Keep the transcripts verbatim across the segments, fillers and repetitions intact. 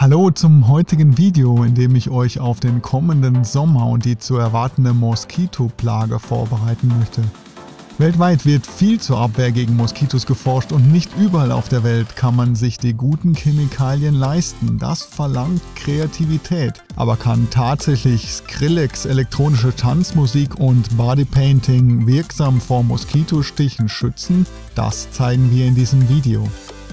Hallo zum heutigen Video, in dem ich euch auf den kommenden Sommer und die zu erwartende Moskitoplage vorbereiten möchte. Weltweit wird viel zur Abwehr gegen Moskitos geforscht und nicht überall auf der Welt kann man sich die guten Chemikalien leisten. Das verlangt Kreativität. Aber kann tatsächlich Skrillex, elektronische Tanzmusik und Bodypainting wirksam vor Moskitostichen schützen? Das zeigen wir in diesem Video.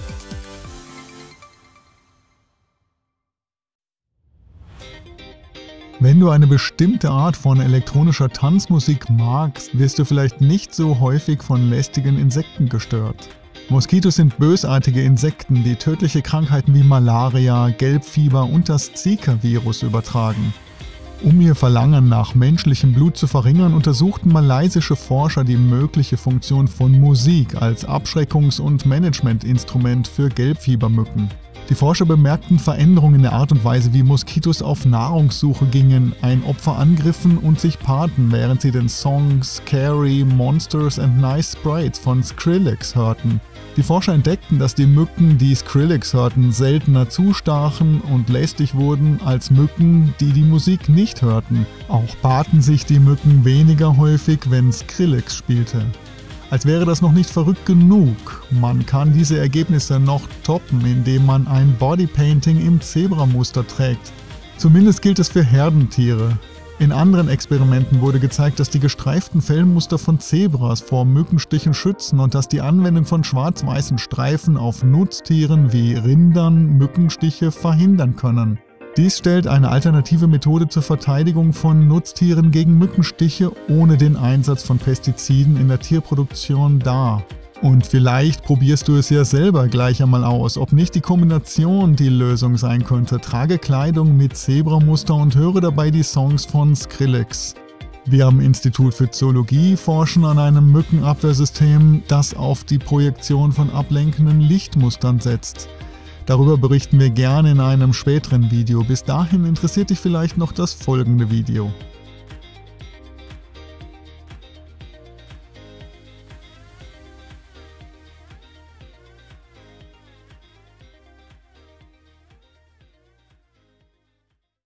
Wenn du eine bestimmte Art von elektronischer Tanzmusik magst, wirst du vielleicht nicht so häufig von lästigen Insekten gestört. Moskitos sind bösartige Insekten, die tödliche Krankheiten wie Malaria, Gelbfieber und das Zika-Virus übertragen. Um ihr Verlangen nach menschlichem Blut zu verringern, untersuchten malaysische Forscher die mögliche Funktion von Musik als Abschreckungs- und Managementinstrument für Gelbfiebermücken. Die Forscher bemerkten Veränderungen in der Art und Weise, wie Moskitos auf Nahrungssuche gingen, ein Opfer angriffen und sich paarten, während sie den Song Scary Monsters and Nice Sprites von Skrillex hörten. Die Forscher entdeckten, dass die Mücken, die Skrillex hörten, seltener zustachen und lästig wurden als Mücken, die die Musik nicht hörten. Auch paarten sich die Mücken weniger häufig, wenn Skrillex spielte. Als wäre das noch nicht verrückt genug. Man kann diese Ergebnisse noch toppen, indem man ein Bodypainting im Zebramuster trägt. Zumindest gilt es für Herdentiere. In anderen Experimenten wurde gezeigt, dass die gestreiften Fellmuster von Zebras vor Mückenstichen schützen und dass die Anwendung von schwarz-weißen Streifen auf Nutztieren wie Rindern Mückenstiche verhindern können. Dies stellt eine alternative Methode zur Verteidigung von Nutztieren gegen Mückenstiche ohne den Einsatz von Pestiziden in der Tierproduktion dar. Und vielleicht probierst du es ja selber gleich einmal aus, ob nicht die Kombination die Lösung sein könnte. Trage Kleidung mit Zebramuster und höre dabei die Songs von Skrillex. Wir am Institut für Zoologie forschen an einem Mückenabwehrsystem, das auf die Projektion von ablenkenden Lichtmustern setzt. Darüber berichten wir gerne in einem späteren Video. Bis dahin interessiert dich vielleicht noch das folgende Video.